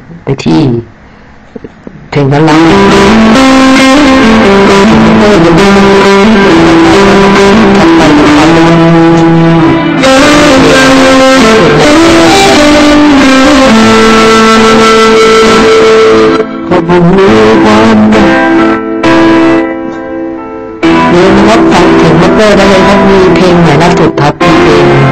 ไปที่เพลงนั้นแล้วก็บุญมีความเรียนรับฟังถึงมัตเตอร์ได้เลยครับมีเพลงใหม่ล่าสุดครับเพลง